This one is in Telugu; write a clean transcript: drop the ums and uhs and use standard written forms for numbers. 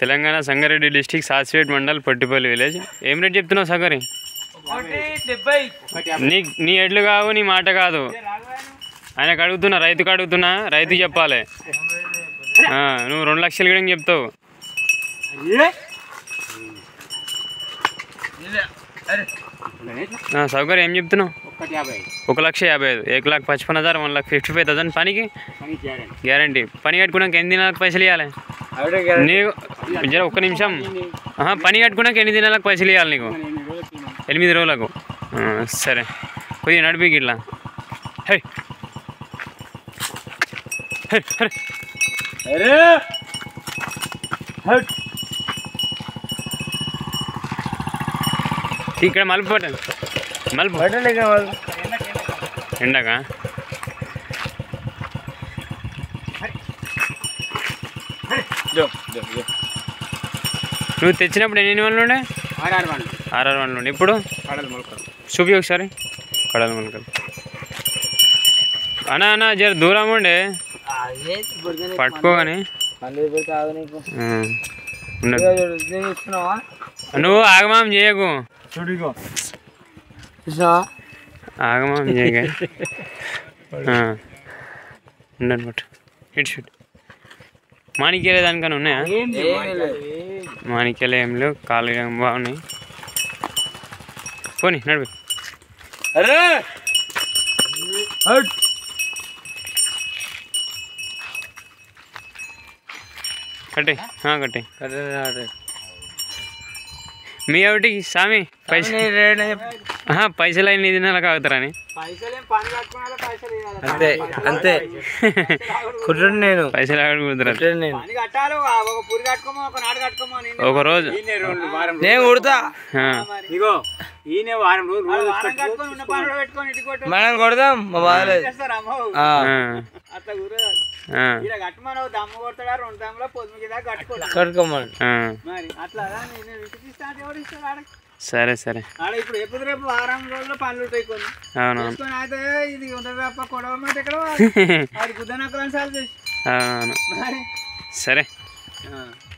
తెలంగాణ సంగారెడ్డి డిస్టిక్ సాసివేట్ మండల్ పొట్టిపల్లి విలేజ్. ఏం రేట్ చెప్తున్నావు సగరి? నీ ఎడ్లు కావు, నీ మాట కాదు. ఆయనకు అడుగుతున్నా, రైతుకు అడుగుతున్నా, రైతు చెప్పాలి. నువ్వు 2 లక్షలు కూడా చెప్తావు. సౌకర్యం ఏం చెప్తున్నావు? 1,50,000, 1,55,000, 1,55,000 పనికి గ్యారంటీ. పని కట్టుకున్నాక ఎన్ని దినాలకు పైసలు ఇవ్వాలి నీకు? జర ఒక్క నిమిషం. పని కట్టుకున్నాక ఎన్ని దినాలకు పైసలు ఇవ్వాలి నీకు? 8 రోజులకు. సరే, కొద్దిగా నడిపికి ఇట్లా. హై ఇక్కడ మలుపు పట్టాలి, మలుపు ఎండకా? నువ్వు తెచ్చినప్పుడు ఎన్ని వందలు ఉండే? 6 వందలు ఉండే. ఇప్పుడు చూపి ఒకసారి. కడలు మొలకలు అన్నా జర దూరం ఉండే పట్టుకోగాని. నువ్వు ఆగమాం చేయకు, ఆగమాం చేయక ఉండండి. బట్ ఇటు షూట్ మాణిక్యాలే దానికన్నా ఉన్నాయా? మాణిక్యాలే ఏం లేవు, కాళ్ళు బాగున్నాయి. పోనీ నడిపి. కట్టే కట్టే మీ ఒకటి స్వామి పైసలు అయిన దినాల కాగుతారని అంతే అంతే కుట్రండి. నేను పైసలు కుదురా ఒక రోజు నేను కుడతా. మనం కొడదాం మా బాగాలేదు. కట్టుకోమని. సరే సరే. ఇప్పుడు ఎప్పుడు రేపు వారం రోజుల్లో పనులు ఉంటాయి కొన్ని. అవునవును. అయితే ఇది ఉంటుంది తప్ప కొడవ మాట ఎక్కడ అవునవును. సరే.